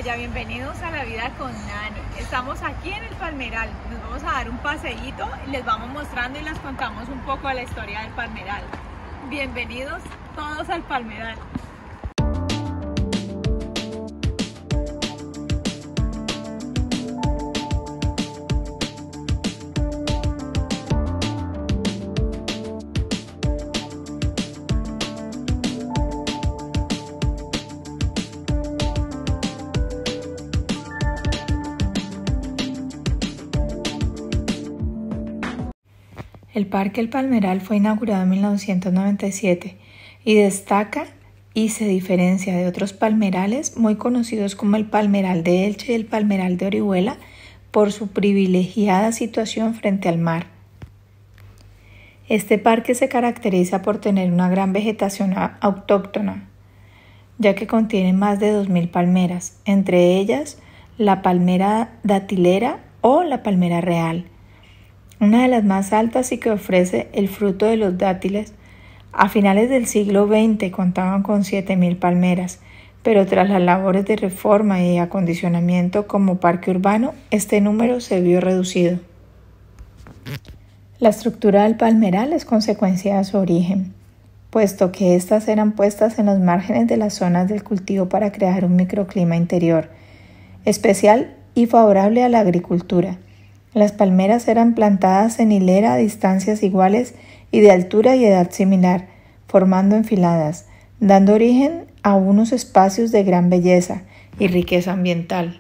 Bella, bienvenidos a La Vida con Nani. Estamos aquí en el Palmeral, nos vamos a dar un paseíto y les vamos mostrando y les contamos un poco de la historia del Palmeral. Bienvenidos todos al Palmeral. El Parque El Palmeral fue inaugurado en 1997 y destaca y se diferencia de otros palmerales muy conocidos como el Palmeral de Elche y el Palmeral de Orihuela por su privilegiada situación frente al mar. Este parque se caracteriza por tener una gran vegetación autóctona, ya que contiene más de 2.000 palmeras, entre ellas la palmera datilera o la palmera real, una de las más altas y que ofrece el fruto de los dátiles. A finales del siglo XX contaban con 7.000 palmeras, pero tras las labores de reforma y acondicionamiento como parque urbano, este número se vio reducido. La estructura del palmeral es consecuencia de su origen, puesto que éstas eran puestas en los márgenes de las zonas del cultivo para crear un microclima interior, especial y favorable a la agricultura. Las palmeras eran plantadas en hilera a distancias iguales y de altura y edad similar, formando enfiladas, dando origen a unos espacios de gran belleza y riqueza ambiental.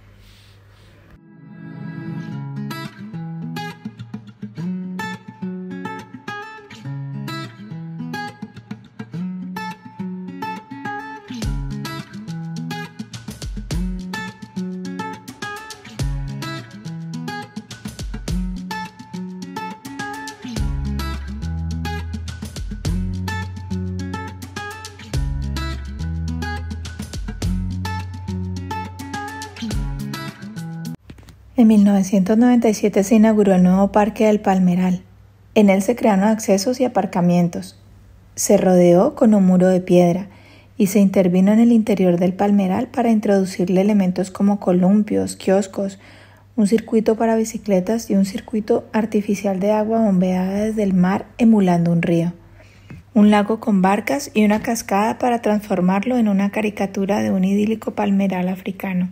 En 1997 se inauguró el nuevo Parque del Palmeral. En él se crearon accesos y aparcamientos. Se rodeó con un muro de piedra y se intervino en el interior del palmeral para introducirle elementos como columpios, kioscos, un circuito para bicicletas y un circuito artificial de agua bombeada desde el mar emulando un río, un lago con barcas y una cascada para transformarlo en una caricatura de un idílico palmeral africano.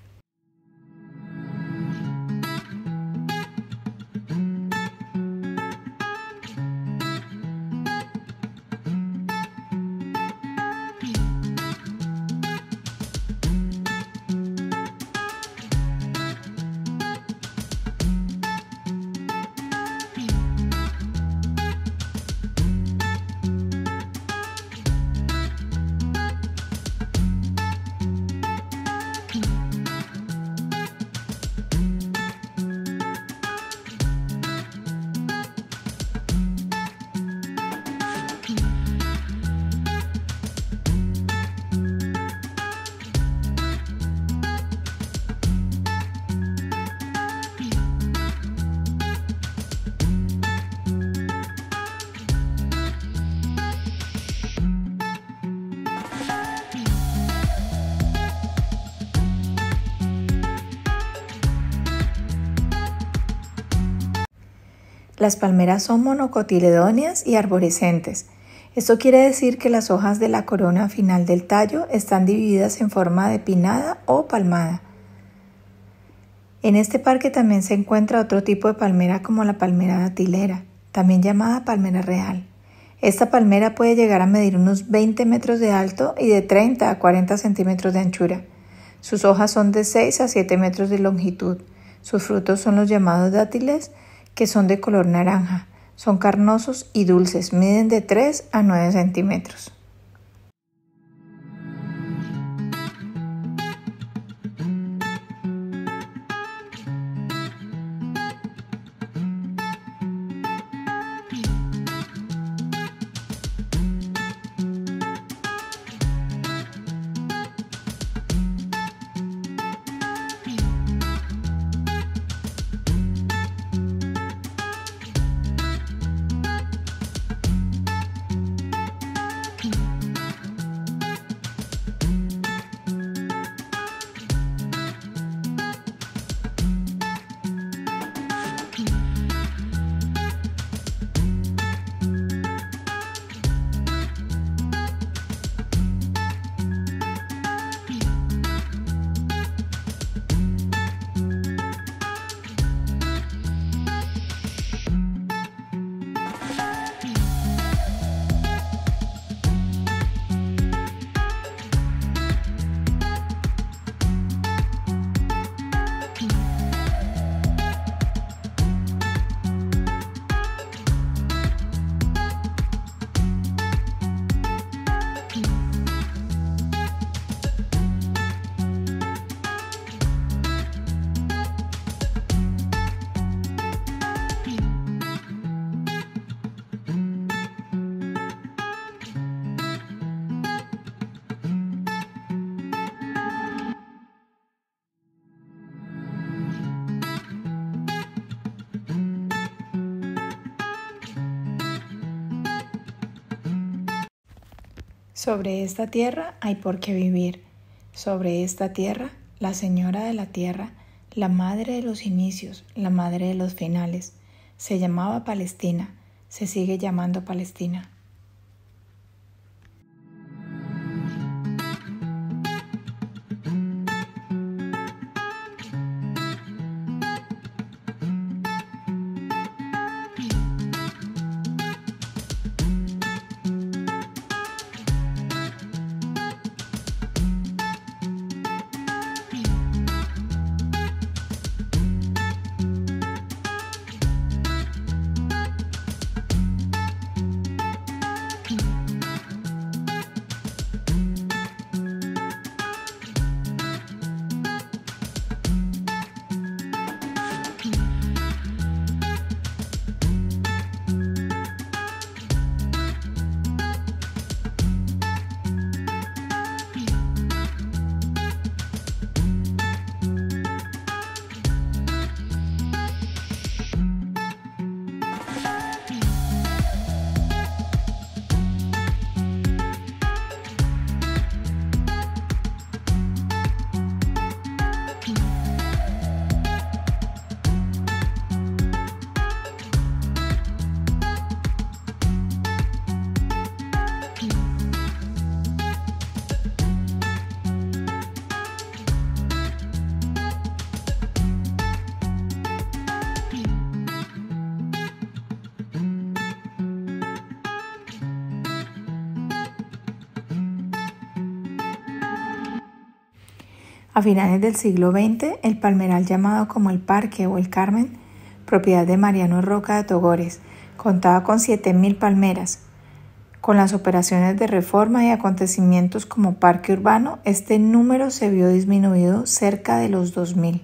Las palmeras son monocotiledóneas y arborescentes. Esto quiere decir que las hojas de la corona final del tallo están divididas en forma de pinnada o palmada. En este parque también se encuentra otro tipo de palmera como la palmera datilera, también llamada palmera real. Esta palmera puede llegar a medir unos 20 metros de alto y de 30 a 40 centímetros de anchura. Sus hojas son de 6 a 7 metros de longitud. Sus frutos son los llamados dátiles, que son de color naranja. Son carnosos y dulces, miden de 3 a 9 centímetros. Sobre esta tierra hay por qué vivir. Sobre esta tierra, la señora de la tierra, la madre de los inicios, la madre de los finales, se llamaba Palestina, se sigue llamando Palestina. A finales del siglo XX, el palmeral llamado como el Parque o el Carmen, propiedad de Mariano Roca de Togores, contaba con 7.000 palmeras. Con las operaciones de reforma y acontecimientos como parque urbano, este número se vio disminuido cerca de los 2.000.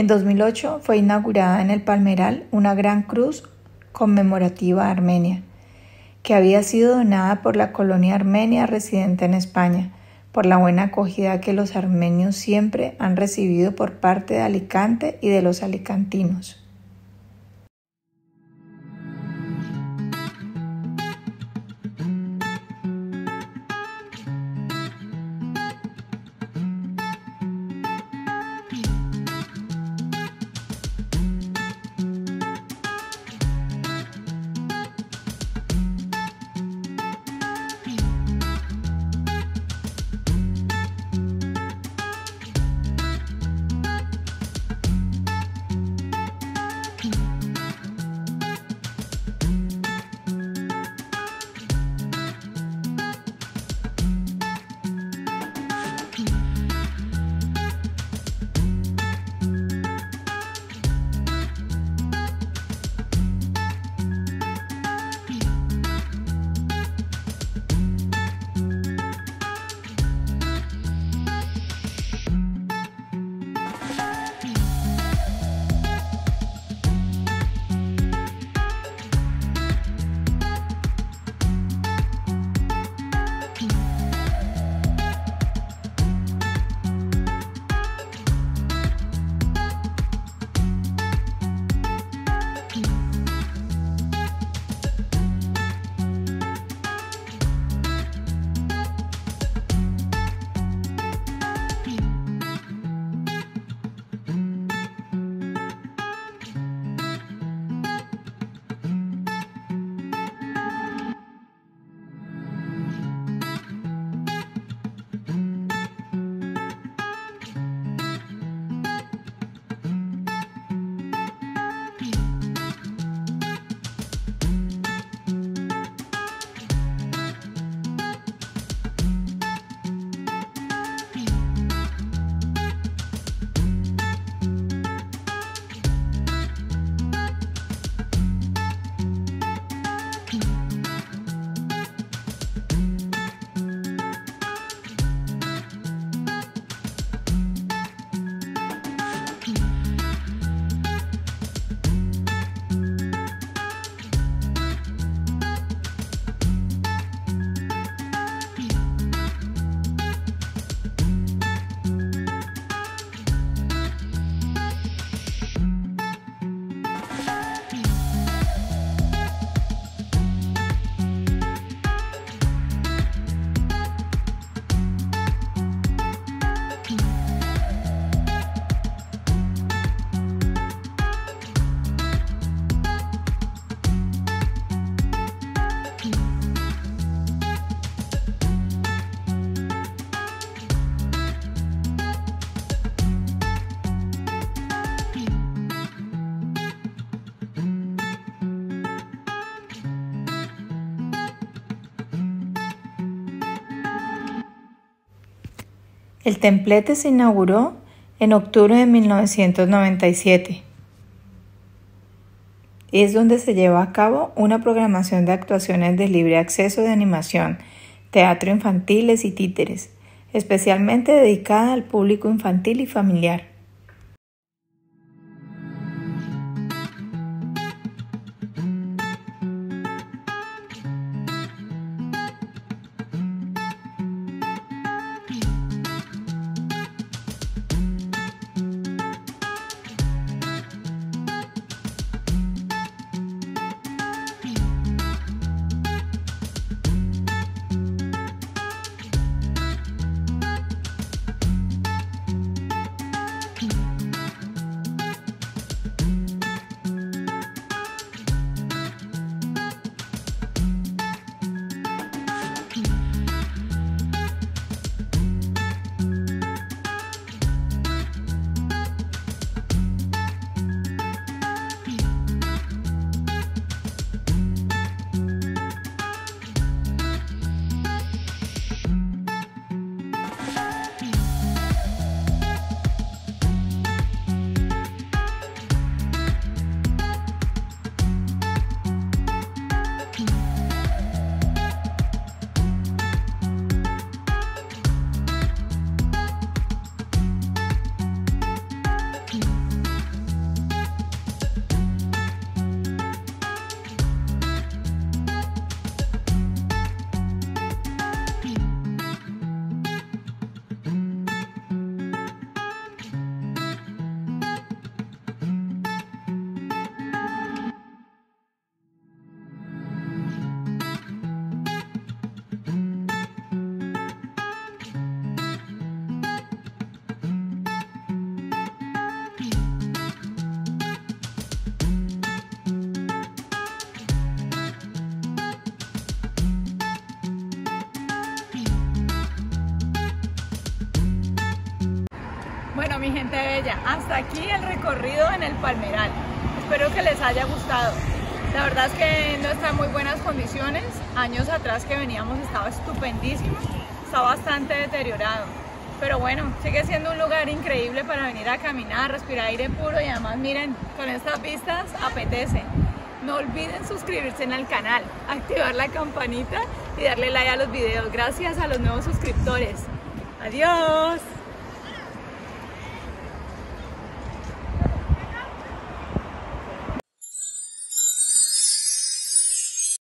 En 2008 fue inaugurada en el Palmeral una gran cruz conmemorativa a Armenia, que había sido donada por la colonia armenia residente en España, por la buena acogida que los armenios siempre han recibido por parte de Alicante y de los alicantinos. El templete se inauguró en octubre de 1997. Es donde se lleva a cabo una programación de actuaciones de libre acceso de animación, teatro infantiles y títeres, especialmente dedicada al público infantil y familiar. mi gente bella, hasta aquí el recorrido en el Palmeral. Espero que les haya gustado. La verdad es que no está en muy buenas condiciones. Años atrás que veníamos estaba estupendísimo, está bastante deteriorado. Pero bueno, sigue siendo un lugar increíble para venir a caminar, respirar aire puro y además miren, con estas vistas apetece. No olviden suscribirse en el canal, activar la campanita y darle like a los videos. Gracias a los nuevos suscriptores. Adiós.